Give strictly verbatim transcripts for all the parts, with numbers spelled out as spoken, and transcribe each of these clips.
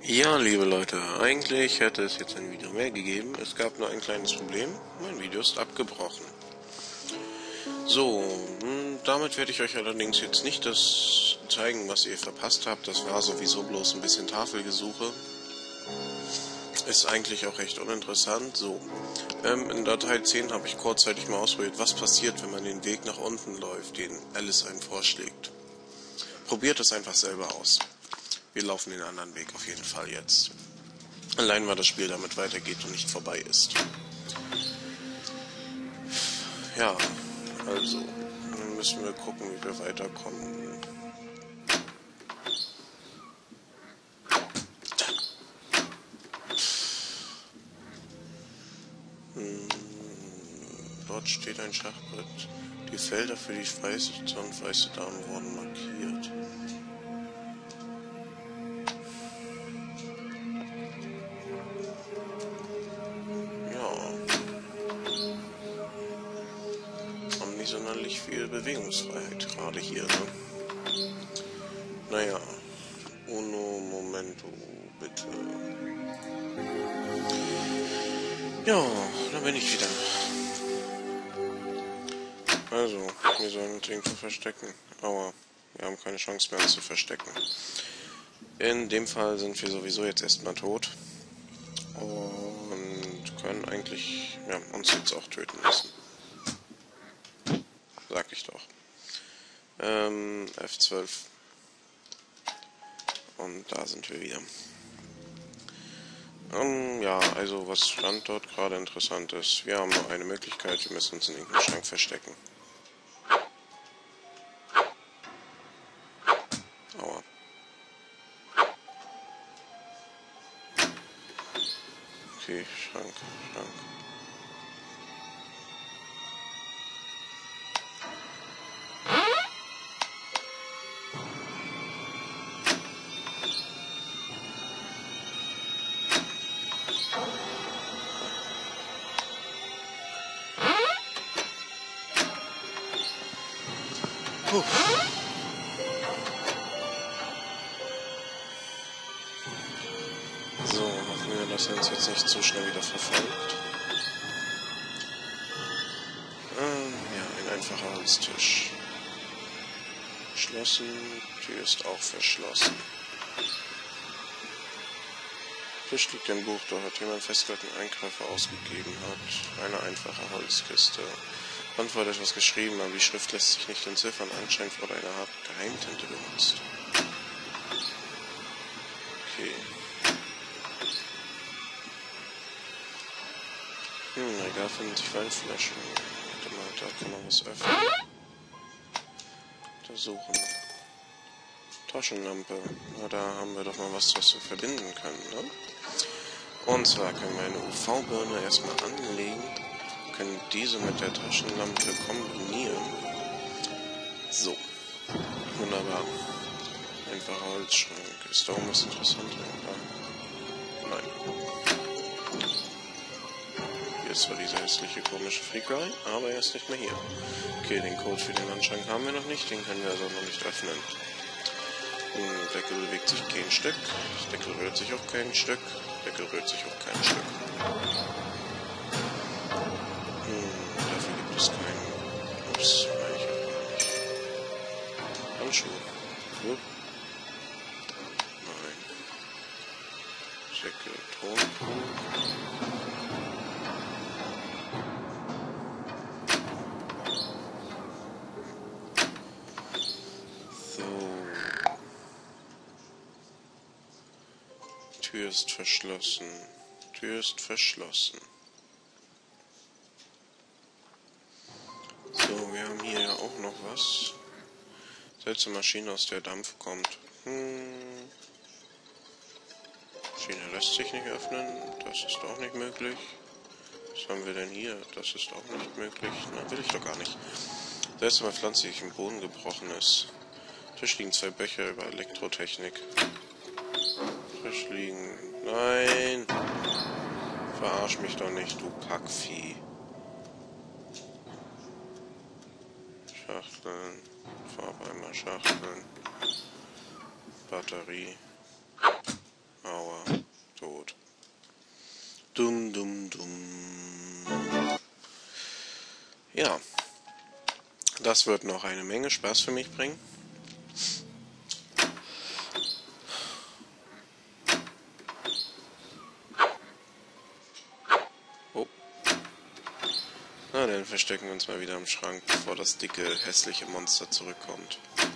Ja, liebe Leute, eigentlich hätte es jetzt ein Video mehr gegeben. Es gab nur ein kleines Problem. Mein Video ist abgebrochen. So, damit werde ich euch allerdings jetzt nicht das zeigen, was ihr verpasst habt. Das war sowieso bloß ein bisschen Tafelgesuche. Ist eigentlich auch recht uninteressant. So, ähm, in Datei zehn habe ich kurzzeitig mal ausprobiert, was passiert, wenn man den Weg nach unten läuft, den Alice einem vorschlägt. Probiert es einfach selber aus. Wir laufen den anderen Weg auf jeden Fall jetzt. Allein weil das Spiel damit weitergeht und nicht vorbei ist. Ja, also, dann müssen wir gucken, wie wir weiterkommen. Hm, dort steht ein Schachbrett. Die Felder für die weiße und weiße Dame wurden markiert. Nicht sonderlich viel Bewegungsfreiheit gerade hier, ne? Naja, uno momento, bitte. Ja, da bin ich wieder. Also, wir sollen uns irgendwo verstecken. Aber wir haben keine Chance mehr, uns zu verstecken. In dem Fall sind wir sowieso jetzt erstmal tot. Und können eigentlich ja, uns jetzt auch töten müssen. Sag ich doch. Ähm, F zwölf. Und da sind wir wieder. Ähm, ja, also was stand dort gerade interessant ist. Wir haben nur eine Möglichkeit, wir müssen uns in irgendeinem Schrank verstecken. Aua. Okay, Schrank, Schrank. Puh. So, hoffen wir, dass er uns jetzt nicht so schnell wieder verfolgt. Ähm, ja, ein einfacher Holztisch. Geschlossen, Tür ist auch verschlossen. Tisch liegt ein Buch, da hat jemand festgehaltene Einkäufe ausgegeben hat. Eine einfache Holzkiste. Band wurde etwas geschrieben, aber die Schrift lässt sich nicht entziffern. Anscheinend wurde eine Art Geheimtinte benutzt. Okay. Hm, Regal finden sich Weinflaschen. Warte mal, da kann man was öffnen. Untersuchen. Taschenlampe. Na, da haben wir doch mal was, was wir verbinden können, ne? Und zwar können wir eine U V-Birne erstmal anlegen, können diese mit der Taschenlampe kombinieren. So. Wunderbar. Einfacher Holzschrank. Ist da oben was Interessantes? Nein. Hier ist zwar dieser hässliche komische Flicker, aber er ist nicht mehr hier. Okay, den Code für den Wandschrank haben wir noch nicht, den können wir also noch nicht öffnen. Der Deckel bewegt sich kein Stück, der Deckel rührt sich auch kein Stück, der Deckel rührt sich auch kein Stück. Hm, dafür gibt es keinen. Ups, nein, ich hab gar nicht. Handschuhe. Hm? Nein. Deckel, Tonkrug. Tür ist verschlossen. Tür ist verschlossen. So, wir haben hier ja auch noch was. Seltsame Maschine, aus der Dampf kommt. Hm. Maschine lässt sich nicht öffnen. Das ist auch nicht möglich. Was haben wir denn hier? Das ist auch nicht möglich. Na, will ich doch gar nicht. Seltsame Pflanze, die im Boden gebrochen ist. Tisch liegen zwei Becher über Elektrotechnik. Tisch liegen. Nein! Verarsch mich doch nicht, du Packvieh. Schachteln. Farbeimer Schachteln. Batterie. Aua. ja, das wird noch eine Menge Spaß für mich bringen. Oh. Na, dann verstecken wir uns mal wieder im Schrank, bevor das dicke, hässliche Monster zurückkommt.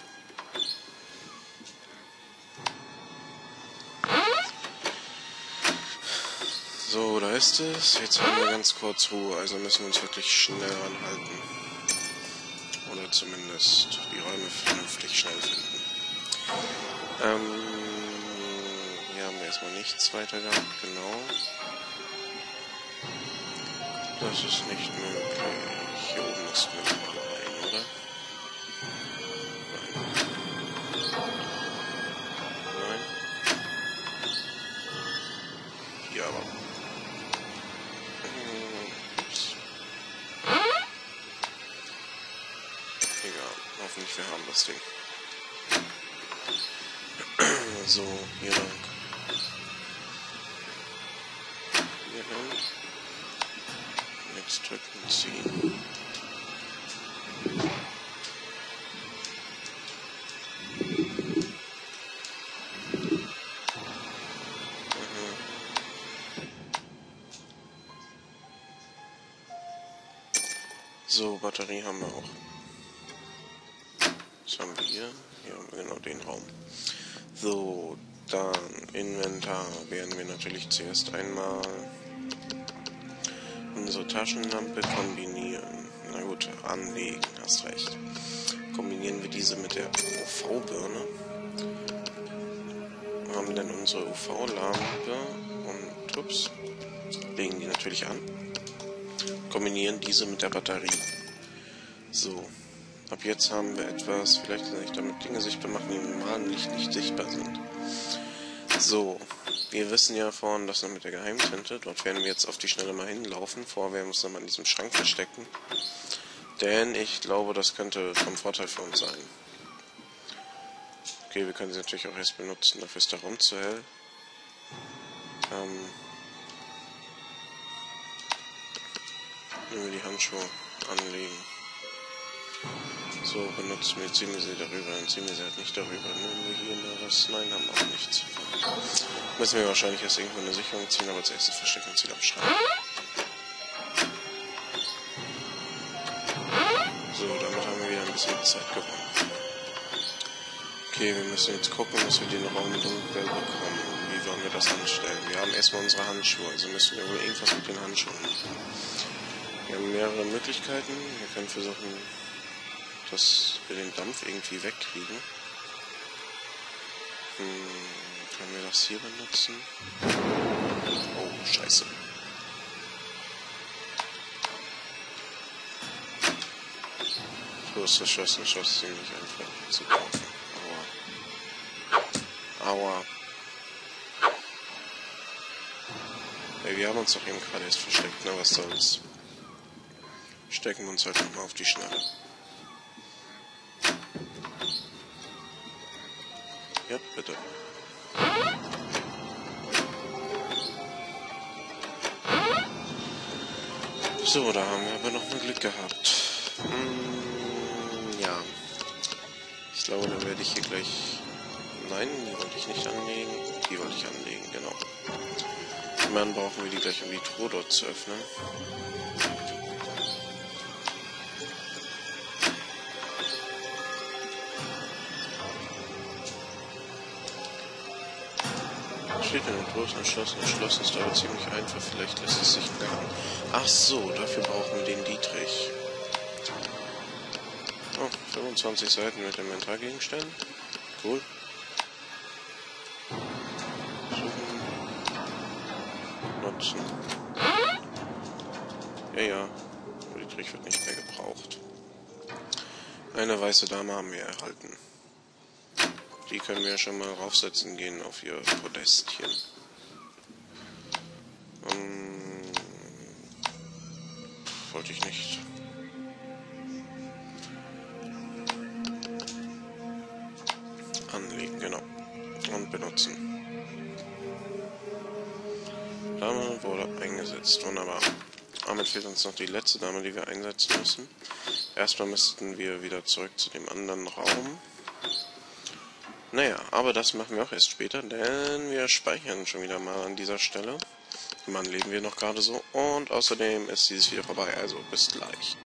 So, da ist es. Jetzt haben wir ganz kurz Ruhe, also müssen wir uns wirklich schnell anhalten. Oder zumindest die Räume vernünftig schnell finden. Ähm, hier haben wir erstmal nichts weiter gehabt, genau. Das ist nicht möglich. Hier oben müssen wir mal rein, oder? Nein. Nein. Hier aber. Ups. Egal. Hoffentlich wir haben das Ding. So, hier lang. Hier lang. Jetzt drücken, ziehen. Mhm. So, Batterie haben wir auch. Was haben wir hier? Hier haben wir genau den Raum. So, dann Inventar werden wir natürlich zuerst einmal unsere Taschenlampe kombinieren. Na gut, anlegen, hast recht. Kombinieren wir diese mit der U V-Birne. Haben dann unsere U V-Lampe und ups, legen die natürlich an. Kombinieren diese mit der Batterie. So, ab jetzt haben wir etwas, vielleicht kann ich damit Dinge sichtbar machen, die im normalen Licht nicht sichtbar sind. So, wir wissen ja vorhin, das noch mit der Geheimtinte. Dort werden wir jetzt auf die Schnelle mal hinlaufen. Vorher werden wir uns nochmal in diesem Schrank verstecken. Denn ich glaube, das könnte vom Vorteil für uns sein. Okay, wir können sie natürlich auch erst benutzen, dafür ist der Raum zu hell. Ähm, nehmen wir die Handschuhe anlegen. So, benutzen wir, ziehen wir sie darüber, dann ziehen wir sie halt nicht darüber. Nehmen wir hier noch was? Nein, haben wir auch nichts. Müssen wir wahrscheinlich erst irgendwo eine Sicherung ziehen, aber als erstes verstecken wir uns wieder am Schrank. So, damit haben wir wieder ein bisschen Zeit gewonnen. Okay, wir müssen jetzt gucken, dass wir den Raum dunkel bekommen. Wie wollen wir das anstellen? Wir haben erstmal unsere Handschuhe, also müssen wir wohl irgendwas mit den Handschuhen machen. Wir haben mehrere Möglichkeiten. Wir können versuchen, dass wir den Dampf irgendwie wegkriegen. Hm, können wir das hier benutzen? Oh, scheiße. Du hast verschossen, schoss sie nicht einfach zu kaufen. Aua. Aua. Ey, wir haben uns doch eben gerade erst versteckt, ne? Was soll's? Stecken wir uns halt nochmal auf die Schnelle. Ja, bitte. So, da haben wir aber noch mal Glück gehabt. Hm, ja. Ich glaube, dann werde ich hier gleich... Nein, die wollte ich nicht anlegen. Die wollte ich anlegen, genau. Und dann brauchen wir die gleich, um die Truhe dort zu öffnen. Steht in dem großen Schloss. Ein Schloss ist aber ziemlich einfach. Vielleicht lässt es sich knacken. Ach so, dafür brauchen wir den Dietrich. Oh, fünfundzwanzig Seiten mit Inventargegenständen. Cool. Suchen. Nutzen. Ja, ja. Der Dietrich wird nicht mehr gebraucht. Eine weiße Dame haben wir erhalten. Die können wir schon mal raufsetzen gehen auf ihr Podestchen. Ähm, wollte ich nicht. Anlegen, genau. Und benutzen. Dame wurde eingesetzt. Wunderbar. damit fehlt uns noch die letzte Dame, die wir einsetzen müssen. Erstmal müssten wir wieder zurück zu dem anderen Raum. Naja, aber das machen wir auch erst später, denn wir speichern schon wieder mal an dieser Stelle. Mann, leben wir noch gerade so. Und außerdem ist dieses Video vorbei, also bis gleich.